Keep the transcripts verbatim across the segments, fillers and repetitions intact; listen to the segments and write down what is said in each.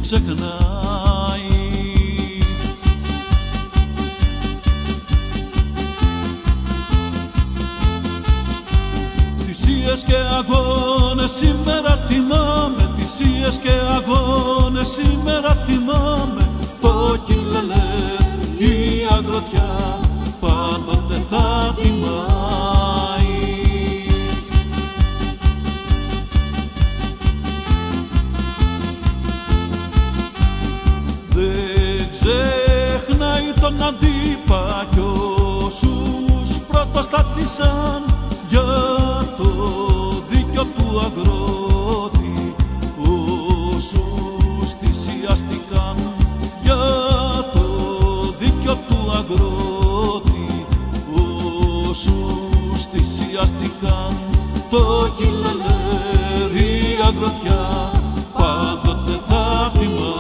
ξεχνάει. Θυσίες και αγώνες σήμερα τιμάμε, θυσίες και αγώνες σήμερα τιμάμε. Το κιλελέ η αγροτιά πάντοτε θα τιμάει. Δεν ξεχνάει τον αντίπα κι όσους πρωτοστάτησαν για το δίκιο του αγρότη, όσους θυσιάστηκαν για το δίκιο του αγρότη, όσους θυσιάστηκαν. Το κιλελέρ η αγροτιά πάντοτε θα τιμάει.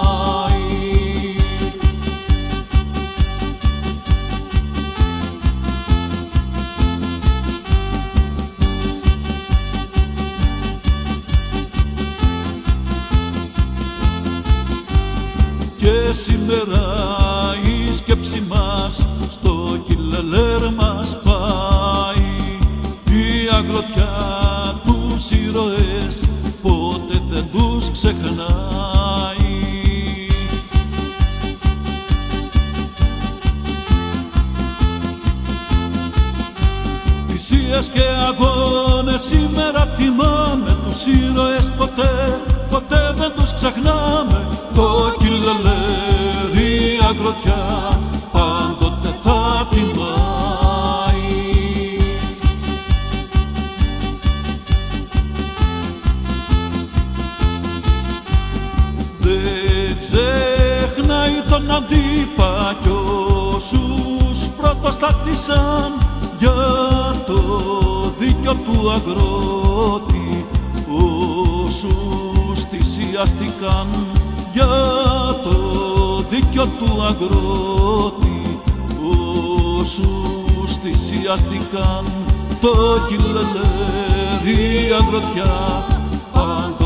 Και σήμερα η σκέψη μας στο κιλελέρ μας πάει. Η αγροτιά τους ήρωες ποτέ δεν τους ξεχνάει. Θυσίες και αγώνες σήμερα τιμάμε, τους ήρωες ποτέ, ποτέ δεν τους ξεχνάμε. Το κιλελέρ η αγροτιά πάντοτε θα τιμάει. Δεν ξεχνάει τον αντίπα κι όσους πρωτοστάτησαν για το δίκιο του αγρότη, όσους θυσιάστηκαν για το δίκιο του αγρότη, όσους θυσιάστηκαν. Το κιλελέρ η αγροτιά